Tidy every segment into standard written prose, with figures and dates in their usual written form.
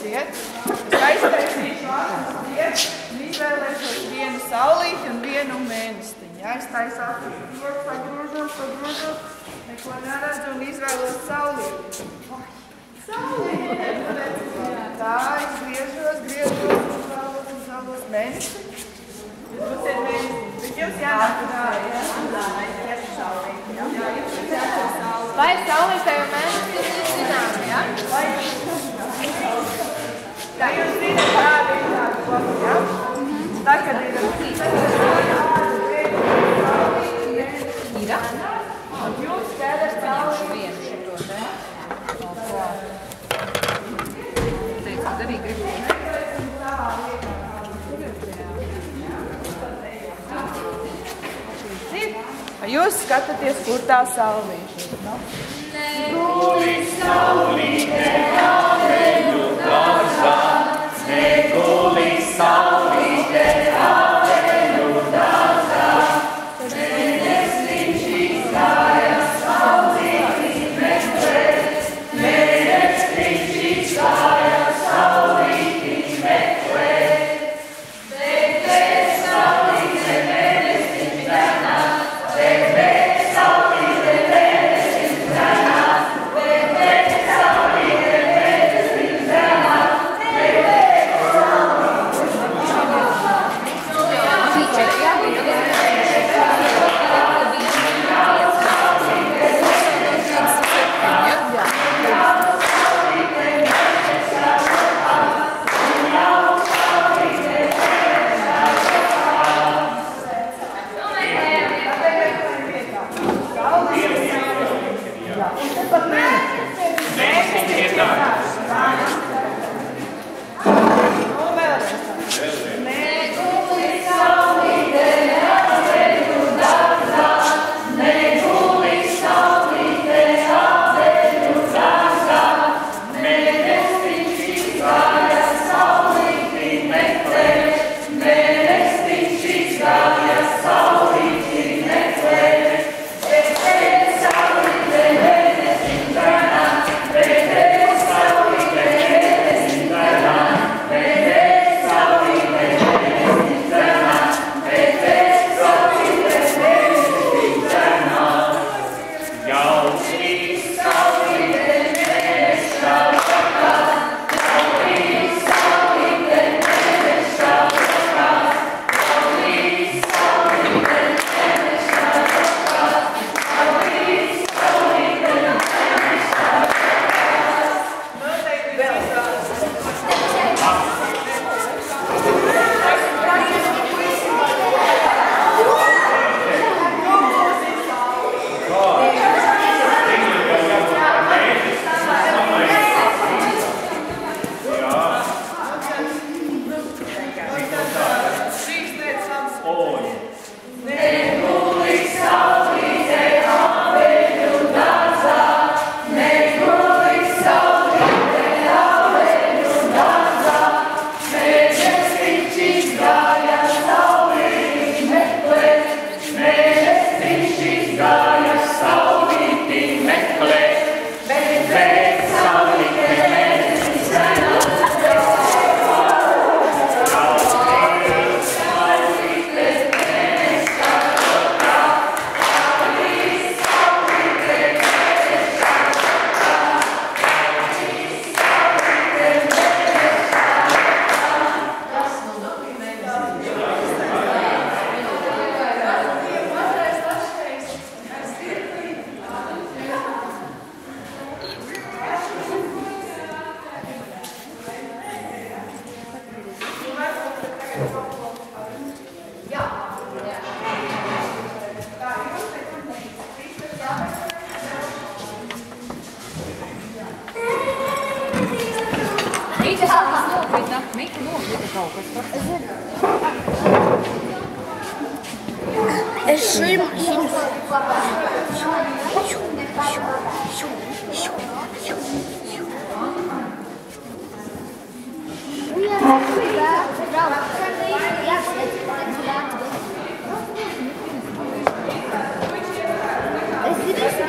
saulīsiet. Es aiztaisīšu acis priekš un izvēlēšos vienu saulīti un vienu mēnestiņu. Aiztaisu acis priekš, pagrūžos, neko neredzu un izvēlos saulīti. Saulīti! Tā, es griežos mēnestiņu. Jūs būsiet mēnestiņu. Bet jums jānāk tā, Vai saulītē un mēnestiņu zinām, ja? Tā jūs zināt, kāda ir tāda plaka, ja? Tā, kad ir un jūs skaidrs saulīti. Vienu šito te. Teicu, tad arī gribu. Jūs skatāties, kur tā saulīte ir, no? Neguli saulīte, aveņu dārzā, neguli saulīte, aveņu dārzā, mēnesniņš izgāja saulīti meklēt, mēnesniņš izgāja saulīti meklēt, bet bez saulīte mēnesniņš ganās.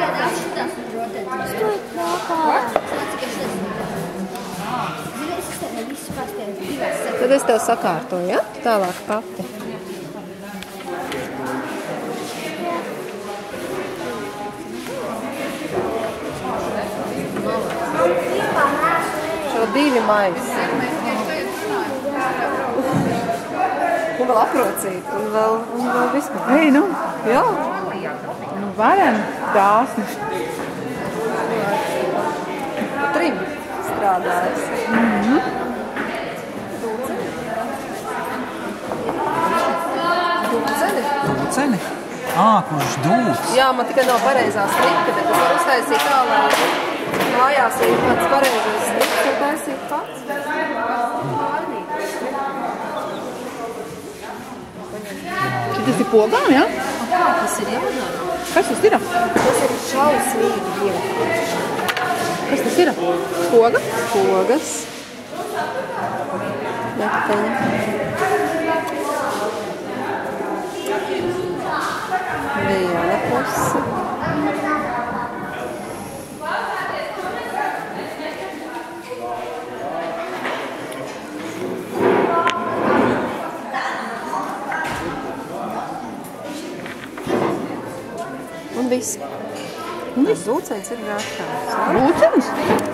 What? Tad es tev sakārtoju, ja? Tālāk pati. Šo 2 maisi. Un vēl aprocīt, un vēl vispār. Ei, nu, Jā. nu varam dāsni. 3 strādājas. Dūceni? Ceni? Kurš dūts? Jā, man tikai nav pareizā strika, bet es varu uztaisīt tā, lai mājās ir kāds pareizais striks, un taisīt pats. Šitas ir pogām, jā? Tas ir jādara. Kas tas ir? Tas ir šausmīgi. Kas tas ir? Poga? Pogas. Nekteņa. Viena puse. Un viss. Dūcenis ir vērtāks. Dūcenis?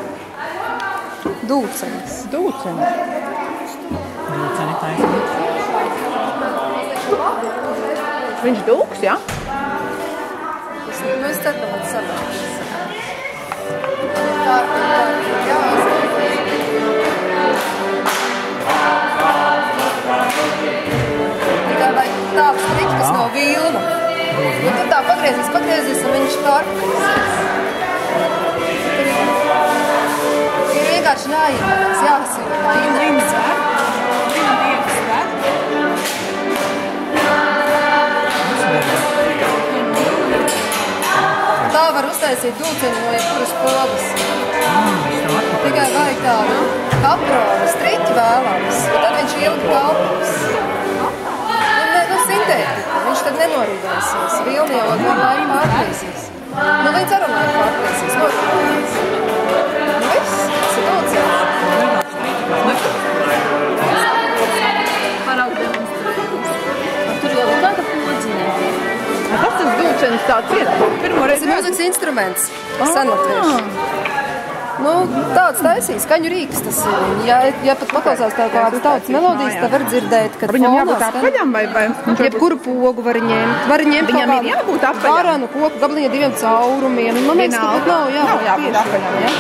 Dūcenis. Dūcenis. Dūceni taisni. Viņš dūks, jā? Es ceru, ka man sanāks. Tā, jā. Tikai vai tāds striķis, kas nav vilna. Un tad tā pagriezīs, un viņš pārpēsīs. Ir vienkārši jāiemanās, jāsaka, indeks. Tā var uztaisīt dūceni no jebkuras pogas. Tikai vajag tādu kapronu striķi vēlams, un tad viņš ilgi kalpos. Nu, sintētika, viņš tad nenorīdēsies. Vilni jau ar laiku pārplīsīs. Nu, līdz ar laiku pārplīsīs, norīdēsies. Nu, viss, tas ir dūceni. Paraugu demonstrējas. Tur jau ir kāda podziņa. Kas tas dūcenis tāds ir? Pirmo Tas reizi ir mūzikas instruments, senlatviešu. Nu, tāds taisīs, skaņu rīks tas ir. Ja pat paklausās tā kādas tautas melodijas, tā var dzirdēt, kad Viņam fonā jābūt apaļam vai? Jebkuru pogu var ņemt. Var ņemt Viņam kaut ir jābūt apaļam? Varanu koku gabaliņa 2 caurumiem. Man liekas, ka pat nav jābūt apaļam, jā?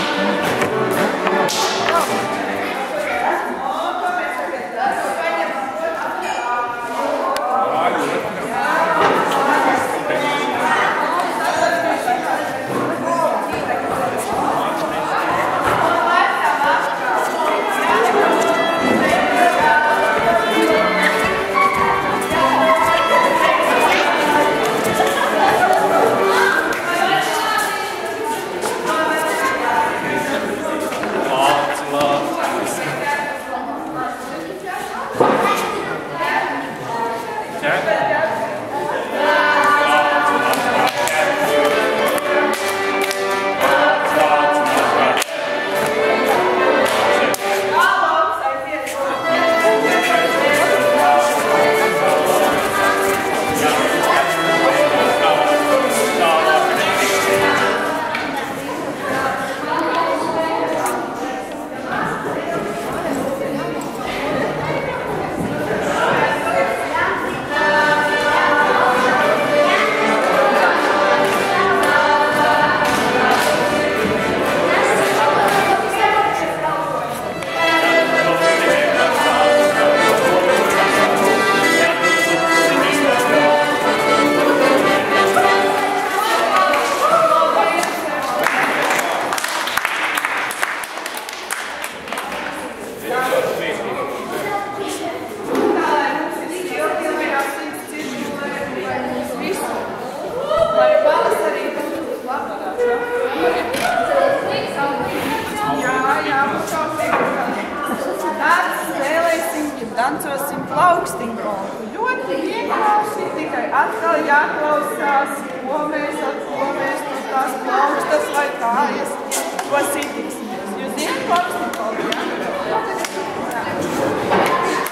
Dancosim plaukstīgo. Ļoti vienkārši, tikai atkal jāklausās, ko mēs tur tās plaukstas vai kājas, ko sitiksimies. Jūs zināt plaukstīgo? Jā?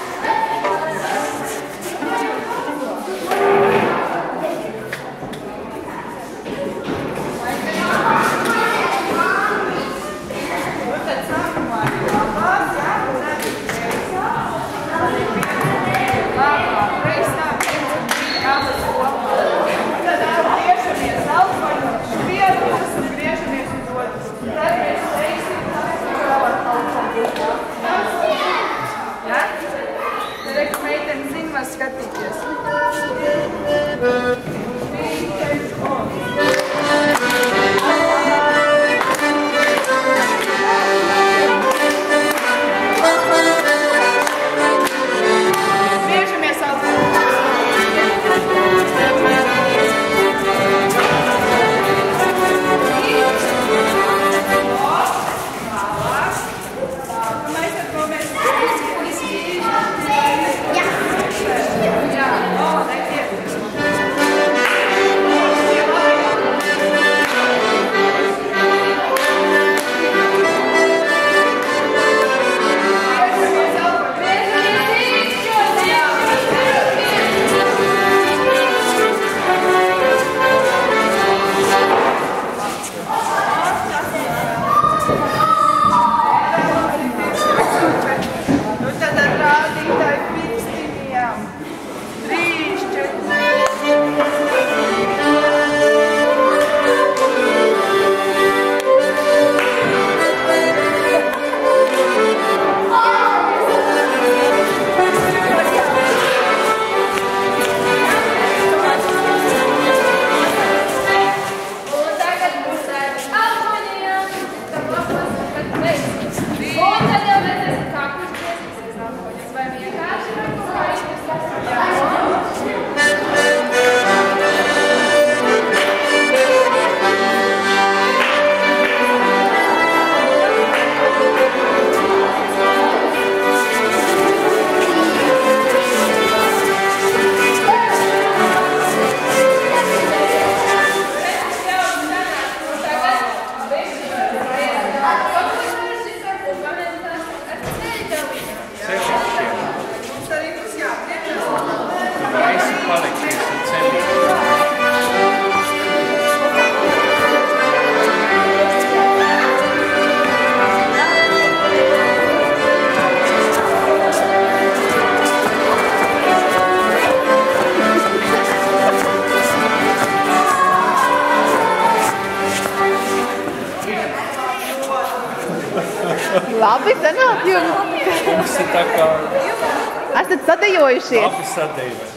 Labi sanāk jums. Mums ir tā kā Esat sadejojušies. labi sadējumi.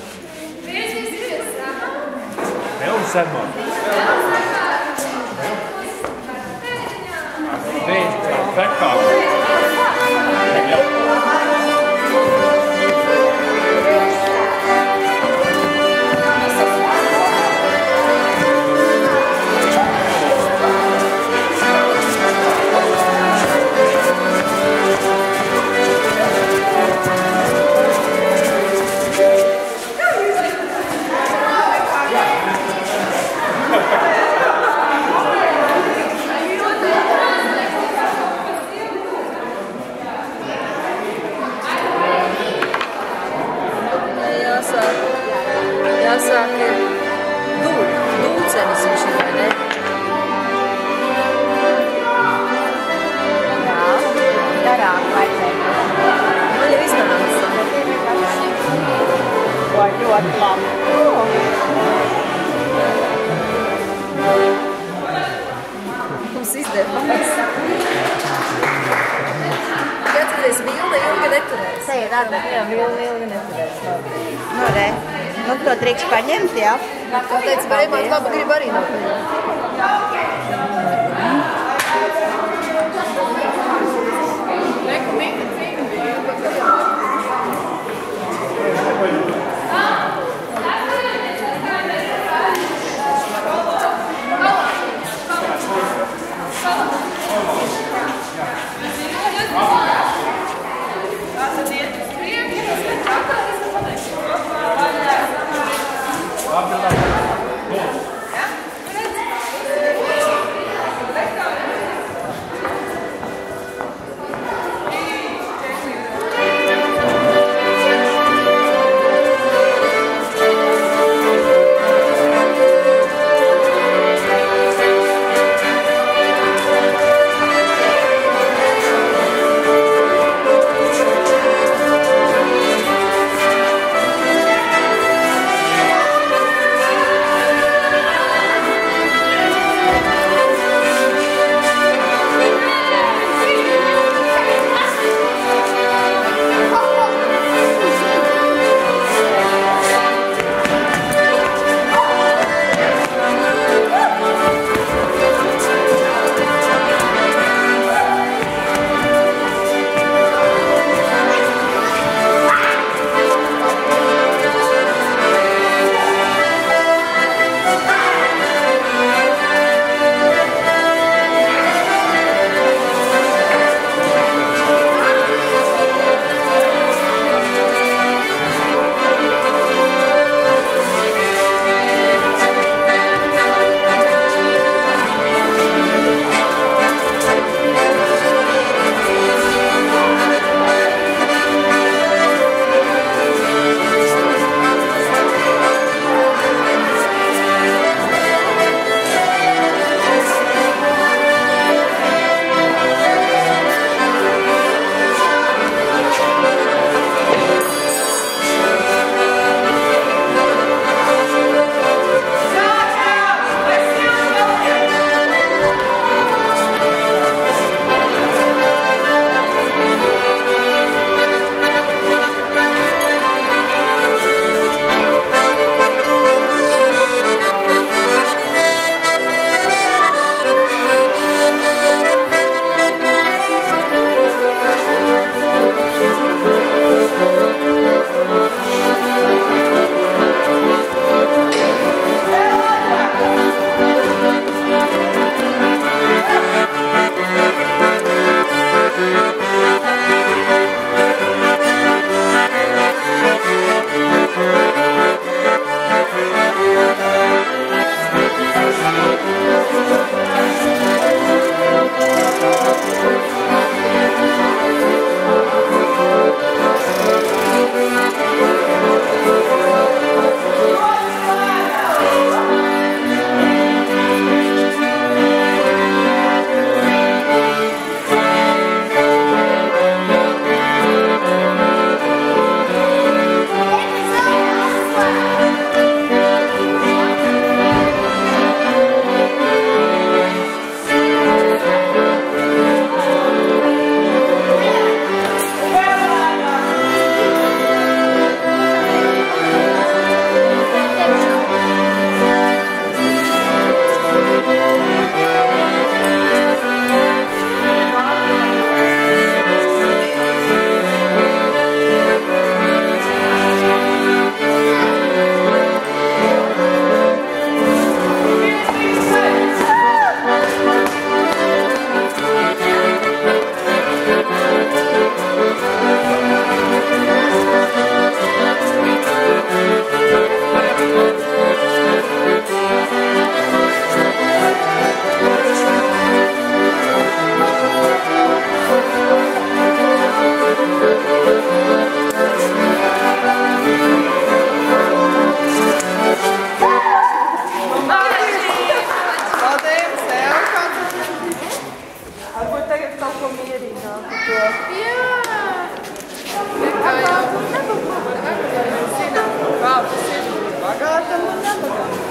Vēl zemāk. Vēl vekāk. Jāsāk ir dūcenis viņš ir, vai ne? Darāk vajadzēja. Man jau iznāca. Vai ļoti labi. Mums izdevās. Jāatceries, vilna ilgi neturēs. Te ir rada. Jā, vilna ilgi neturēs. Nu, re. Nu, to drīkst paņemt, jā? Kā teica, Bēmāt, labi grib arī nopaņemt. to. Jā. Kā jau zinām, kā tas ir bagātam un nebagātam.